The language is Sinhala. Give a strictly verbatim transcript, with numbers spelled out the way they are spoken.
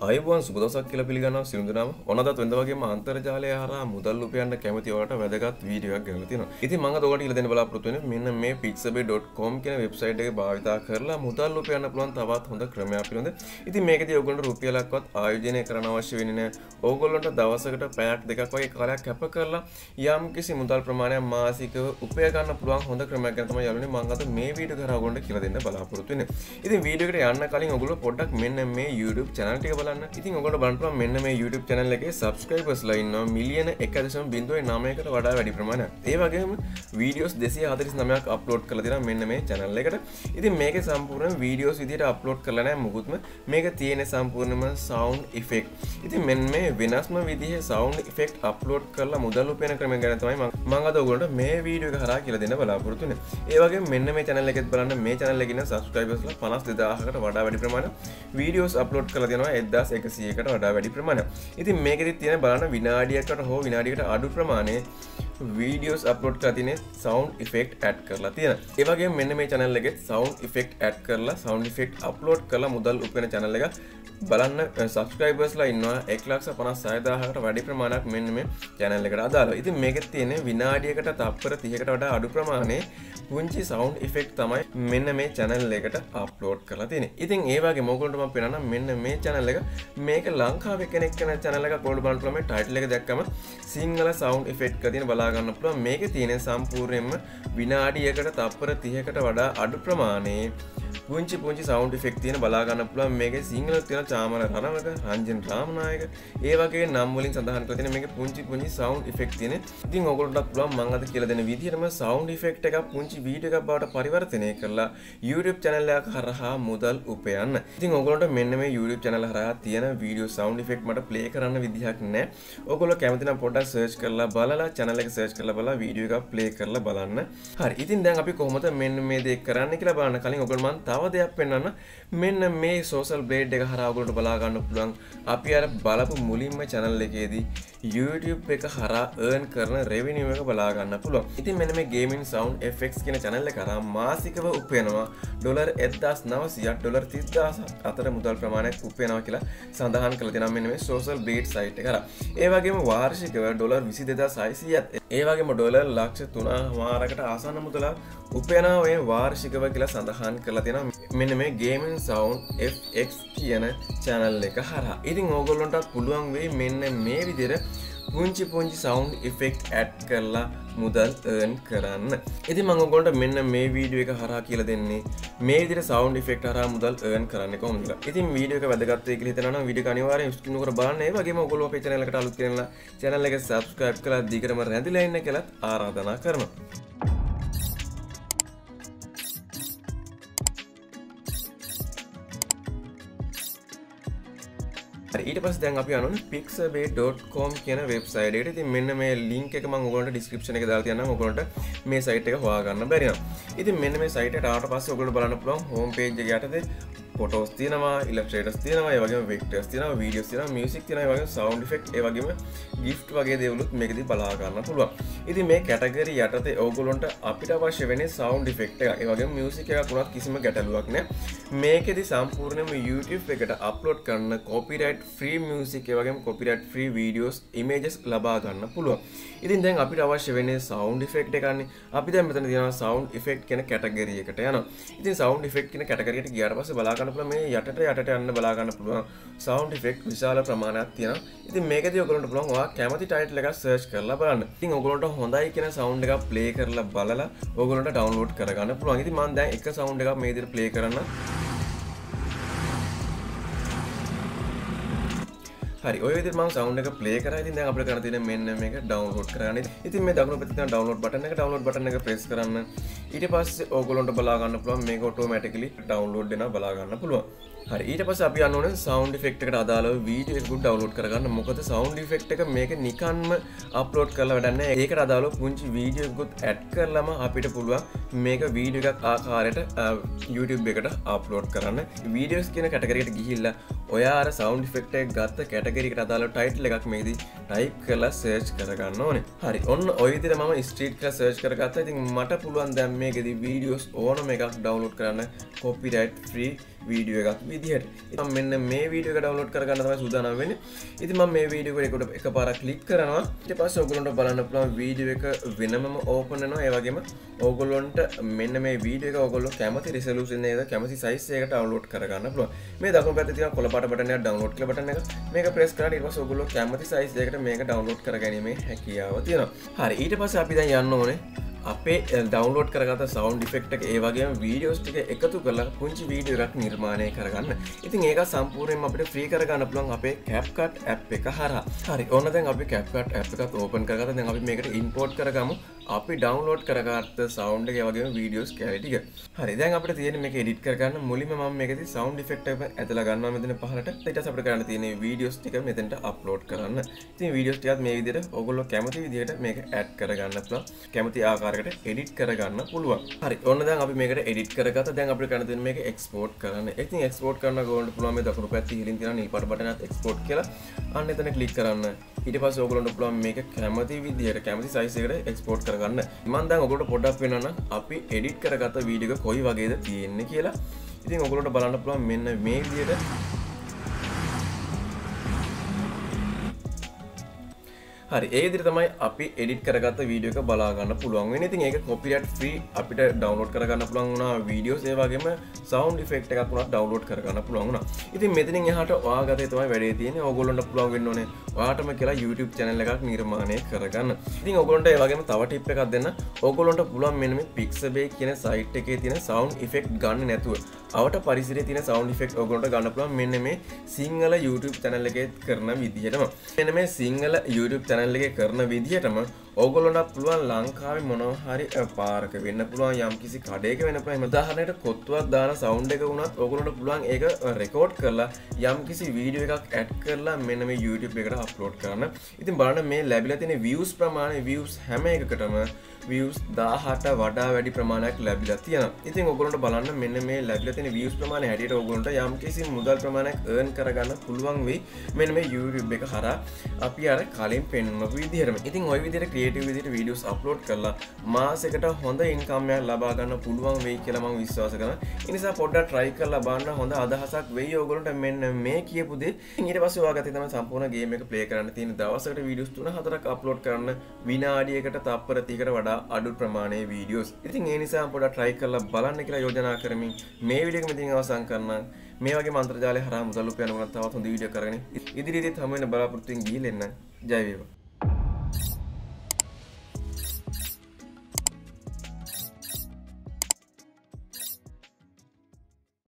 අයිබෝන් සුබ දවසක් කියලා පිළිගන්නවා සියලු දෙනාම. ඔනදත් වෙනද වගේම අන්තර්ජාලය හරහා මුදල් උපයන්න කැමති ඔයාලට වැදගත් වීඩියෝ එකක් ගෙනලා තියෙනවා. ඉතින් මම අද ඔයාලට කියලා දෙන්න බලාපොරොත්තු වෙන්නේ මෙන්න මේ pixabay dot com කියන වෙබ්සයිට් එක භාවිතා කරලා මුදල් උපයන්න පුළුවන් තවත් හොඳ ක්‍රමයක් පිළිබඳ. ඉතින් මේකදී ඔයගොල්ලන්ට රුපියලක්වත් ආයෝජනය කරන්න අවශ්‍ය වෙන්නේ නැහැ. ඕගොල්ලන්ට දවසකට පැයක් දෙකක් වගේ කාලයක් කැප කරලා යම්කිසි මුදල් ප්‍රමාණයක් මාසිකව උපය ගන්න පුළුවන් හොඳ ක්‍රමයක් ගැන තමයි යාළුවනේ මම අද මේ වීඩියෝ කරා ඔයගොල්ලන්ට කියලා දෙන්න බලාපොරොත්තු වෙන්නේ. ඉතින් වීඩියෝ එකට යන්න කලින් ඔයගොල්ලෝ පොඩ්ඩක් මෙන්න මේ YouTube channel ටික බලන්න. ඉතින් ඔයගොල්ලෝ බලන්න පුළුවන් මෙන්න මේ YouTube channel එකේ subscribers ලා ඉන්නවා මිලියන එක දශම නවය කට වඩා වැඩි ප්‍රමාණයක්. ඒ වගේම videos දෙසිය හතළිස් නවයක් අප්ලෝඩ් කරලා තියෙනවා මෙන්න මේ channel එකට. ඉතින් මේකේ සම්පූර්ණ videos විදිහට අප්ලෝඩ් කරලා නැහැ මොකුත්ම. මේක තියෙන්නේ සම්පූර්ණම sound effect. ඉතින් මෙන්න මේ වෙනස්ම විදිහේ sound effect අප්ලෝඩ් කරලා මුදල් උපයන ක්‍රමය ගැන තමයි මම අද ඔයගොල්ලන්ට මේ වීඩියෝ එක හරහා කියලා දෙන්න බලාපොරොත්තු වෙන්නේ. ඒ වගේම මෙන්න මේ channel එකෙත් බලන්න මේ channel එකේ ඉන්න subscribers ලා පනස් දෙදාහකට වඩා වැඩි ප්‍රමාණයක් videos අප්ලෝඩ් කරලා තියෙනවා එක්දාස් එකසීයකට වඩා වැඩි ප්‍රමාණයක්. ඉතින් මේකෙදි තියෙන බලන්න විනාඩියකට හෝ විනාඩියකට අඩු ප්‍රමාණයේ videos upload කරලා තියෙන sound effect add කරලා තියෙනවා. ඒ වගේම මෙන්න මේ channel එකේ sound effect add කරලා sound effect upload කරලා මුදල් උපයන channel එක බලන්න subscribers ලා ඉන්නවා එක ලක්ෂ පනස් හය දාහකට වැඩි ප්‍රමාණයක් මෙන්න මේ channel එකට අදාළව. ඉතින් මේකෙත් තියෙන විනාඩියකට තප්පර තිහකට වඩා අඩු ප්‍රමාණයේ පුංචි sound effect තමයි මෙන්න මේ channel එකට upload කරලා තියෙන්නේ. ඉතින් ඒ වගේම ඔයගොල්ලන්ට මම පෙන්නන්නම් මෙන්න මේ channel එක මේක ලංකාවේ කෙනෙක් කෙන channel එකක් ඔයගොල්ලෝ බලන්න පුළුවන් මේ title එක දැක්කම සිංහල sound effect එක තියෙන බලා ගන්න පුළුවන්. මේකේ තියෙන සම්පූර්ණයෙන්ම විනාඩියකට තප්පර තිහකට වඩා අඩු ප්‍රමාණයේ පුංචි පුංචි sound effect තියෙන බලා ගන්න පුළුවන්. මේකේ සිංහල තියෙන චාමල රණවක රංජන් රාමනායක ඒ වගේ නම් වලින් සඳහන් කරලා තියෙන මේකේ පුංචි පුංචි sound effect තියෙන. ඉතින් ඔයගොල්ලන්ට පුළුවන් මම අද කියලා දෙන විදිහටම sound effect එකක් පුංචි වීඩියෝ එකක් බවට පරිවර්තනය කරලා YouTube channel එකක් හරහා මුදල් උපයන්න. ඉතින් ඔයගොල්ලන්ට මෙන්න මේ YouTube channel හරහා තියෙන video sound effect මට play කරන්න විදිහක් නැහැ. ඔයගොල්ලෝ කැමති නම් පොඩ්ඩක් search කරලා බලලා channel එක search කරලා බලලා video එකක් play කරලා බලන්න. හරි. ඉතින් දැන් අපි කොහොමද මෙන්න මේ දේ කරන්න කියලා බලන්න කලින් ඔයගොල්ලෝ මම තව දෙයක් පෙන්නන්න. මෙන්න මේ social blade එක හරහා ඔයගොල්ලන්ට බලා ගන්න පුළුවන්. අපි අර බලපු මුලින්ම channel එකේදී YouTube එක හරහා earn කරන revenue එක බලා ගන්න පුළුවන්. ඉතින් මෙන්න මේ gaming sound effects කියන channel එක හරහා මාසිකව උපයනවා ඩොලර් එක්දාස් නවසියක් ඩොලර් තිස් දහසක් අතර මුදල් ප්‍රමාණයක් උපයනවා කියලා සඳහන් කරලා තියෙනවා මෙන්න මේ social blade site එක හරහා. ඒ වගේම වාර්ෂිකව ඩොලර් විසි දෙදාස් හයසීයක් ඒ වගේම ඩොලර් ලක්ෂ තුනමාරකට ආසන්න මුදලක් උපයනවා ඔය වාර්ෂිකව කියලා සඳහන් කරලා තියෙනවා මෙන්න මේ gaming sound effects කියන channel එක හරහා. ඉතින් ඕගොල්ලන්ට පුළුවන් වෙයි මෙන්න මේ විදිහට පුංචි පුංචි sound effect add කරලා මුදල් earn කරන්න. ඉතින් මම ඔයගොල්ලන්ට මෙන්න මේ වීඩියෝ එක හරහා කියලා දෙන්නේ මේ විදිහට sound effect හරහා මුදල් earn කරන්නේ කොහොමද කියලා. ඉතින් වීඩියෝ එක වැදගත් වෙයි කියලා හිතනවා නම් වීඩියෝ එක අනිවාර්යෙන් ස්කිප් නොකර බලන්න. ඒ වගේම ඔයගොල්ලෝ අපේ channel එකට අලුත් කෙනෙක්ලා channel එක subscribe කරලා දිගටම රැඳිලා ඉන්න කියලා ආරාධනා කරනවා. ඊට පස්සේ දැන් අපි යනවා pixabay dot com කියන වෙබ්සයිට් එකට. ඉතින් මෙන්න මේ link එක මම ඔයගොල්ලන්ට description එකේ දාලා තියන්නම්. ඔයගොල්ලන්ට මේ site එක හොයාගන්න බැරි නම්. ඉතින් මෙන්න මේ site එකට ආවට පස්සේ ඔයගොල්ලෝ බලන්න පුළුවන් home page එක යටතේ photos තියෙනවා, illustrators තියෙනවා, ඒ වගේම vectors තියෙනවා, videos තියෙනවා, music තියෙනවා, ඒ වගේම sound effect, ඒ වගේම gift වගේ දේවලුත් මේකෙදි බලා ගන්න පුළුවන්. ඉතින් මේ category යටතේ ඔයගොල්ලන්ට අපිට අවශ්‍ය වෙන්නේ sound effect එක. ඒ වගේම music එකක් වුණත් කිසිම ගැටලුවක් නැහැ. මේකෙදි සම්පූර්ණයෙන්ම YouTube එකට upload කරන copyright free music ඒ වගේම copyright free videos images ලබා ගන්න පුළුවන්. ඉතින් දැන් අපිට අවශ්‍ය වෙන්නේ sound effect එකක්නේ. අපි දැන් මෙතන තියෙනවා sound effect කියන category එකට යනවා. ඉතින් sound effect කියන category එකට ගියාට පස්සේ බලා ගන්න පුළුවන් මේ යටට යටට යන්න බලා ගන්න පුළුවන් sound effect විශාල ප්‍රමාණයක් තියෙනවා. ඉතින් මේකදී ඔයගොල්ලන්ට පුළුවන් ඔයා කැමති title එකක් search කරලා බලන්න. ඉතින් ඔයගොල්ලන්ට හොඳයි කියන sound එකක් play කරලා බලලා ඔයගොල්ලන්ට download කරගන්න පුළුවන්. ඉතින් මම දැන් එක sound එකක් මේ විදිහට play කරන්න. හරි ඔය විදිහට මම sound එක play කරා. ඉතින් දැන් අපිට කරන්න තියෙන්නේ මෙන්න මේක download කරගන්න. ඉතින් මේ දකුණු පැත්තේ තියෙන download button එක download button එක press කරන්න. ඊට පස්සේ ඕගොල්ලන්ට බලා ගන්න පුළුවන් මේක automatically download වෙනවා බලා ගන්න පුළුවන්. හරි ඊට පස්සේ අපි යන්න ඕනේ sound effect එකට අදාළව වීඩියෝ එකක් download කරගන්න. මොකද sound effect එක මේක නිකන්ම upload කරලා වැඩක් නැහැ. ඒකට අදාළව පුංචි වීඩියෝ එකකුත් add කරලම අපිට පුළුවන් මේක වීඩියෝ එකක් ආකාරයට YouTube එකට upload කරන්න. videos කියන category එකට ගිහිල්ලා ඔයා අර sound effect එක ගත්ත category එකට අදාළව title එකක් මේකදී type කරලා search කරගන්න ඕනේ. හරි ඔන්න ඔය විදිහට මම street කියලා search කරගත්තා. ඉතින් මට පුළුවන් දැන් මේකදී videos ඕනම එකක් download කරන්න copyright free වීඩියෝ එකක් විදිහට. ඉතින් මෙන්න මේ වීඩියෝ එක ඩවුන්ලෝඩ් කරගන්න තමයි සූදානම් වෙන්නේ. ඉතින් මම මේ වීඩියෝ එකට එකපාරක් ක්ලික් කරනවා. ඊට පස්සේ ඔයගොල්ලන්ට බලන්න පුළුවන් වීඩියෝ එක වෙනමම ඕපන් වෙනවා. ඒ වගේම ඔයගොල්ලන්ට මෙන්න මේ වීඩියෝ එක ඔයගොල්ලෝ කැමති රිසොලූෂන් එකක කැමති සයිස් එකකට ඩවුන්ලෝඩ් කරගන්න පුළුවන්. මේ දකුණු පැත්තේ තියෙන කොළ පාට බටන් එක ඩවුන්ලෝඩ් කියලා බටන් එක. මේක ප්‍රෙස් කරලා ඊට පස්සේ ඔයගොල්ලෝ කැමති සයිස් එකකට මේක ඩවුන්ලෝඩ් කරගැනීමේ හැකියාව තියෙනවා. හරි ඊට පස්සේ අපි දැන් යන්න ඕනේ අපේ ඩවුන්ලෝඩ් කරගත්ත සවුන්ඩ් ඉෆෙක්ට් එක ඒ වගේම වීඩියෝස් ටික එකතු කරලා පුංචි වීඩියෝ එකක් නිර්මාණය කරගන්න. ඉතින් ඒක සම්පූර්ණයෙන්ම අපිට ෆ්‍රී කරගන්න පුළුවන් අපේ CapCut app එක හරහා. හරි ඔන්න දැන් අපි CapCut app එකත් ඕපන් කරගත්තා. දැන් අපි මේකට ඉම්පෝර්ට් කරගමු අපි ඩවුන්ලෝඩ් කරගත්ත සවුන්ඩ් එක ඒ වගේම වීඩියෝස් කැලිටි ටික. හරි දැන් අපිට තියෙන්නේ මේක එඩිට් කරගන්න. මුලින්ම මම මේකෙදි සවුන්ඩ් ඉෆෙක්ට් එක ඇදලා ගන්නවා මෙතන පහළට. ඊට පස්සේ අපිට කරන්න තියෙන්නේ වීඩියෝස් ටික මෙතනට අප්ලෝඩ් කරන්න. ඉතින් වීඩියෝස් ටිකත් මේ විදිහට ඔයගොල්ලෝ කැමති විදිහට මේක ඇඩ් කරගන්න පුළුවන්. කැමති ආකාරයකට එඩිට් කරගන්න පුළුවන්. හරි ඔන්න දැන් අපි මේකට එඩිට් කරගත්තා. දැන් අපිට කරන්න තියෙන්නේ මේක එක්ස්පෝර්ට් කරන්න. ඉතින් එක්ස්පෝර්ට් කරන්න ඕගොල්ලන්ට පුළුවන් මේ දකුණු පැත්තේ ඉහළින් තියෙන නිල් පාට බටන් එකත් එක්ස්පෝර්ට් කියලා. අන්න එතන ක්ලික් කරන්න. ඊට පස්සේ ඔයගොල්ලන්ට පුළුවන් මේක කැමති විදිහට කැමති සයිස් එකකට එක්ස්පෝර්ට් කරගන්න. මම දැන් ඔයගොල්ලන්ට පොඩ්ඩක් වෙනනම් අපි එඩිට් කරගත්ත වීඩියෝ එක කොයි වගේද තියෙන්නේ කියලා. ඉතින් ඔයගොල්ලන්ට බලන්න පුළුවන් මෙන්න මේ විදිහට හරි ඒ විදිහට තමයි අපි එඩිට් කරගත්ත වීඩියෝ එක බලා ගන්න පුළුවන් වෙන්නේ. ඉතින් ඒක කොපිරයිට් ෆ්‍රී අපිට ඩවුන්ලෝඩ් කරගන්න පුළුවන් වුණා වීඩියෝස් ඒ වගේම සවුන්ඩ් ඉෆෙක්ට් එකක් උනත් ඩවුන්ලෝඩ් කරගන්න පුළුවන් වුණා. ඉතින් මෙතනින් එහාට ඔයාගතේ තමයි වැඩේ තියෙන්නේ. ඕගොල්ලන්ට පුළුවන් වෙන්න ඕනේ ඔයාටම කියලා YouTube channel එකක් නිර්මාණය කරගන්න. ඉතින් ඕගොල්ලන්ට ඒ වගේම තව ටිප් එකක් දෙන්න. ඕගොල්ලන්ට පුළුවන් මෙන්න මේ Pixabay කියන site එකේ තියෙන සවුන්ඩ් ඉෆෙක්ට් ගන්න නැතුව අවට පරිසරයේ තියෙන සවුන්ඩ් ඉෆෙක්ට් ඕගොල්ලන්ට ගන්න පුළුවන් මෙන්න මේ සිංහල YouTube channel එකේ කරන විදිහටම. මෙන්න මේ සිංහල YouTube channel එකේ කරන විදිහටම ඕගොල්ලන්ට පුළුවන් ලංකාවේ මොනවා හරි පාරක වෙන්න පුළුවන් යම්කිසි කඩේක වෙන්න පුළුවන්. එහෙම උදාහරණයකට කොත්තුවක් දාන සවුන්ඩ් එක වුණත් ඕගොල්ලන්ට පුළුවන් ඒක රෙකෝඩ් කරලා යම්කිසි වීඩියෝ එකක් ඇඩ් කරලා මෙන්න මේ YouTube එකට අප්ලෝඩ් කරන්න. ඉතින් බලන්න මේ ලැබිලා තියෙන views ප්‍රමාණය views හැම එකකටම views දහයට වඩා වැඩි ප්‍රමාණයක් ලැබිලා තියෙනවා. ඉතින් ඔයගොල්ලන්ට බලන්න මෙන්න මේ ලැබිලා තියෙන views ප්‍රමාණය හැටියට ඔයගොල්ලන්ට යම්කිසි මුදල් ප්‍රමාණයක් earn කරගන්න පුළුවන් වෙයි මෙන්න මේ YouTube එක හරහා අපි අර කලින් පෙන්වපු විදිහටම. ඉතින් ওই විදිහට ක්‍රියේටිව් විදිහට වීඩියෝස් අප්ලෝඩ් කරලා මාසෙකට හොඳ ඉන්කම් එකක් ලබා ගන්න පුළුවන් වෙයි කියලා මම විශ්වාස කරනවා. ඒ නිසා පොඩ්ඩක් try කරලා බලන්න හොඳ අදහසක් වෙයි ඔයගොල්ලන්ට මෙන්න මේ කියපු දේ. ඊට පස්සේ ඔයාගත්තේ තමයි සම්පූර්ණ ගේම් එක ප්ලේ කරන්න තියෙන දවසකට වීඩියෝස් තුන හතරක් අප්ලෝඩ් කරන්න විනාඩියකට තප්පර තිහකට වඩා අඩු ප්‍රමාණයේ වීඩියෝස්. ඉතින් ඒ නිසා පොඩ්ඩක් try කරලා බලන්න කියලා යෝජනා කරමින් මේ වීඩියෝ එක මෙතනින් අවසන් කරනවා. මේ වගේ අන්තර්ජාලය හරහා මුදල් උපයන ගමන් තවත් හොඳ වීඩියෝ කරගෙන ඉදිරියේදීත් හමු වෙන බලාපොරොත්තු වෙමින් ගිහින් එන්න. ජය වේවා.